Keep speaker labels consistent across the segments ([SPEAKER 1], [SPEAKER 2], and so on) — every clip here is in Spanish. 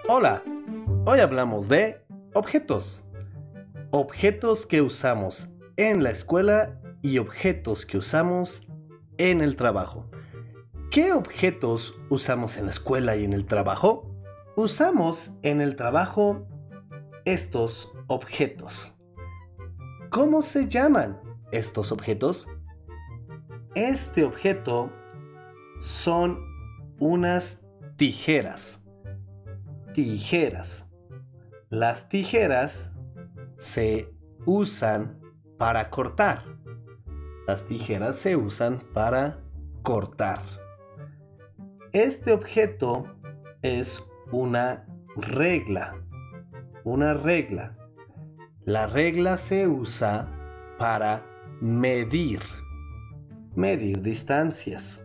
[SPEAKER 1] Hola, hoy hablamos de objetos. Objetos que usamos en la escuela y objetos que usamos en el trabajo. ¿Qué objetos usamos en la escuela y en el trabajo? Usamos en el trabajo estos objetos. ¿Cómo se llaman estos objetos? Este objeto son unas tijeras. Tijeras. Las tijeras se usan para cortar. Las tijeras se usan para cortar. Este objeto es una regla. Una regla. La regla se usa para medir. Medir distancias.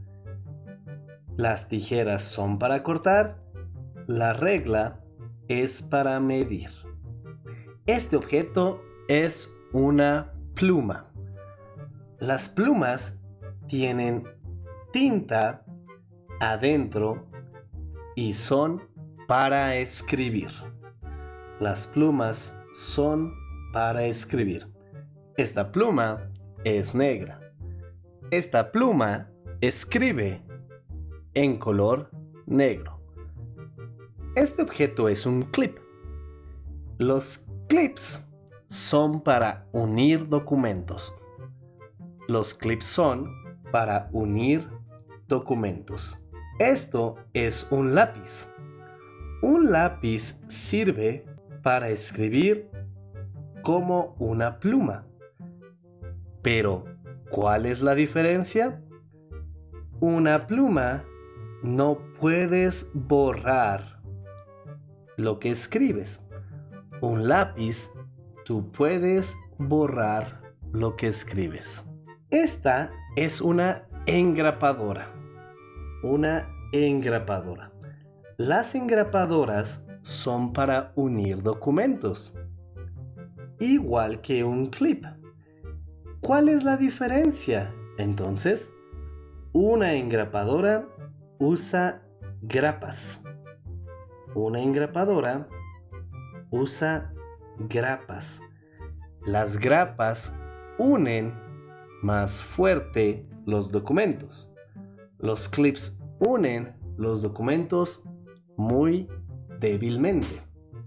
[SPEAKER 1] Las tijeras son para cortar. La regla es para medir. Este objeto es una pluma. Las plumas tienen tinta adentro y son para escribir. Las plumas son para escribir. Esta pluma es negra. Esta pluma escribe en color negro. Este objeto es un clip. Los clips son para unir documentos. Los clips son para unir documentos. Esto es un lápiz. Un lápiz sirve para escribir como una pluma. Pero, ¿cuál es la diferencia? Una pluma no puedes borrar lo que escribes. Un lápiz, tú puedes borrar lo que escribes. Esta es una engrapadora. Una engrapadora. Las engrapadoras son para unir documentos. Igual que un clip. ¿Cuál es la diferencia? Entonces, una engrapadora usa grapas. Una engrapadora usa grapas. Las grapas unen más fuerte los documentos. Los clips unen los documentos muy débilmente.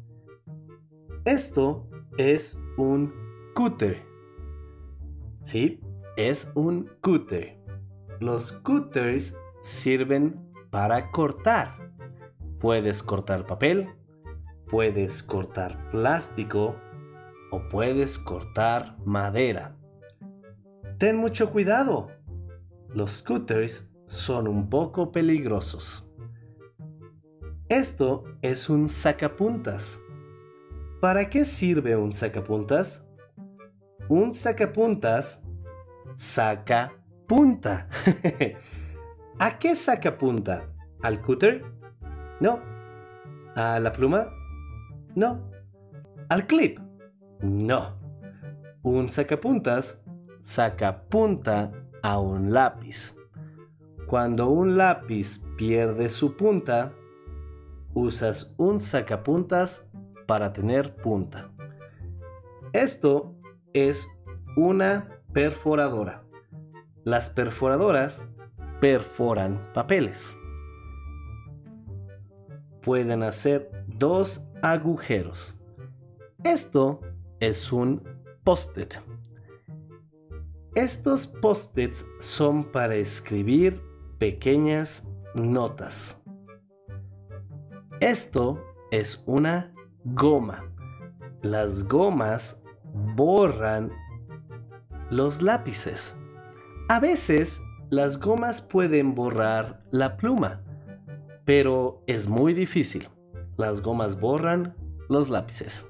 [SPEAKER 1] Esto es un cúter. ¿Sí? Es un cúter. Los cúters sirven para cortar. Puedes cortar papel, puedes cortar plástico o puedes cortar madera. Ten mucho cuidado. Los cúters son un poco peligrosos. Esto es un sacapuntas. ¿Para qué sirve un sacapuntas? Un sacapuntas saca punta. ¿A qué saca punta? ¿Al cúter? No. ¿A la pluma? No. ¿Al clip? No. Un sacapuntas saca punta a un lápiz. Cuando un lápiz pierde su punta, usas un sacapuntas para tener punta. Esto es una perforadora. Las perforadoras perforan papeles. Pueden hacer 2 agujeros. Esto es un post-it. Estos post-its son para escribir pequeñas notas. Esto es una goma. Las gomas borran los lápices. A veces las gomas pueden borrar la pluma, pero es muy difícil. Las gomas borran los lápices.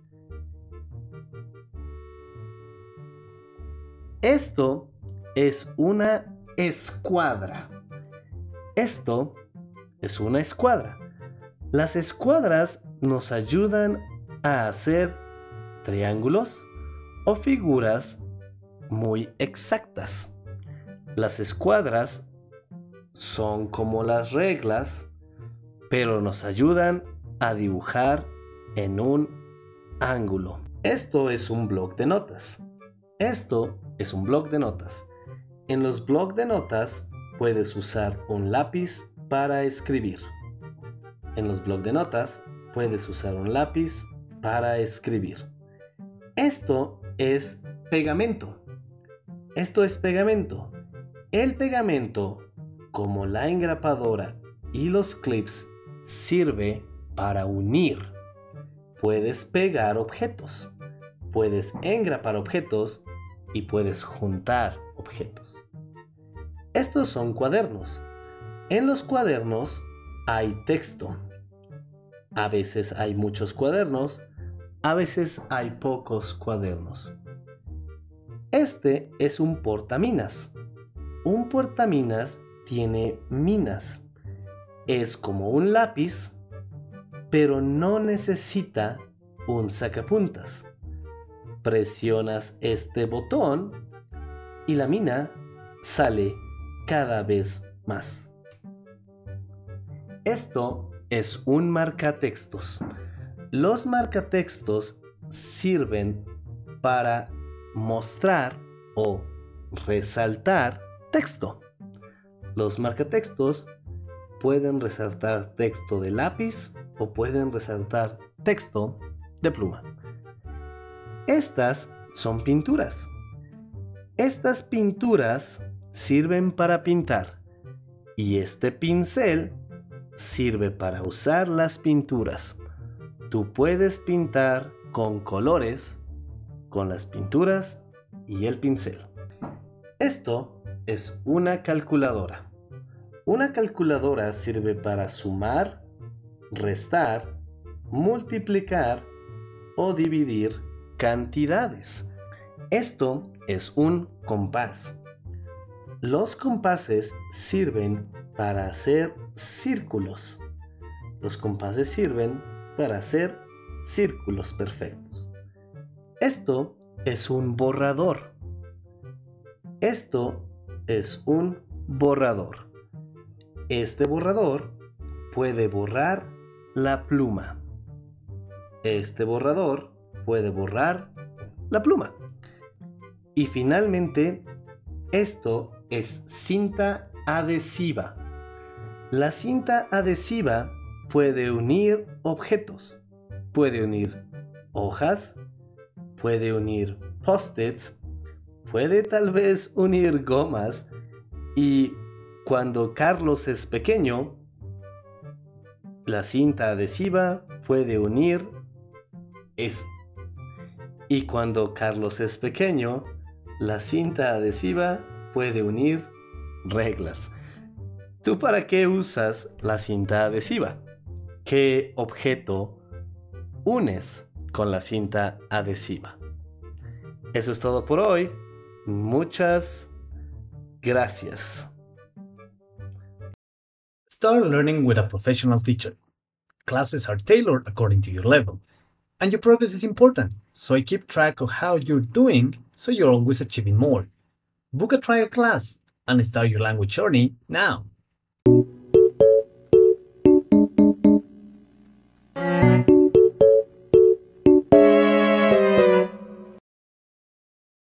[SPEAKER 1] Esto es una escuadra. Esto es una escuadra. Las escuadras nos ayudan a hacer triángulos o figuras muy exactas. Las escuadras son como las reglas, pero nos ayudan a dibujar en un ángulo. Esto es un bloc de notas. Esto es un bloc de notas. En los blocs de notas puedes usar un lápiz para escribir. En los blocs de notas puedes usar un lápiz para escribir. Esto es pegamento. Esto es pegamento. El pegamento, como la engrapadora y los clips, sirve para unir. Puedes pegar objetos, puedes engrapar objetos y puedes juntar objetos. Estos son cuadernos. En los cuadernos hay texto. A veces hay muchos cuadernos, a veces hay pocos cuadernos. Este es un portaminas. Un portaminas tiene minas. Es como un lápiz, pero no necesita un sacapuntas. Presionas este botón y la mina sale cada vez más. Esto es un marcatextos. Los marcatextos sirven para mostrar o resaltar texto. Los marcatextos pueden resaltar texto de lápiz o pueden resaltar texto de pluma. Estas son pinturas. Estas pinturas sirven para pintar y este pincel sirve para usar las pinturas. Tú puedes pintar con colores, con las pinturas y el pincel. Esto es una calculadora. Una calculadora sirve para sumar, restar, multiplicar o dividir cantidades. Esto es un compás. Los compases sirven para hacer círculos. Los compases sirven para hacer círculos perfectos. Esto es un borrador. Esto es un borrador. Este borrador puede borrar la pluma. Este borrador puede borrar la pluma. Y finalmente, esto es cinta adhesiva. La cinta adhesiva puede unir objetos. Puede unir hojas, puede unir post-its, puede tal vez unir gomas. Y cuando Carlos es pequeño, la cinta adhesiva puede unir esto. Y cuando Carlos es pequeño, la cinta adhesiva puede unir reglas. ¿Tú para qué usas la cinta adhesiva? ¿Qué objeto unes con la cinta adhesiva? Eso es todo por hoy. Muchas gracias.
[SPEAKER 2] Start learning with a professional teacher. Classes are tailored according to your level. And your progress is important, so I keep track of how you're doing so you're always achieving more. Book a trial class and start your language journey now.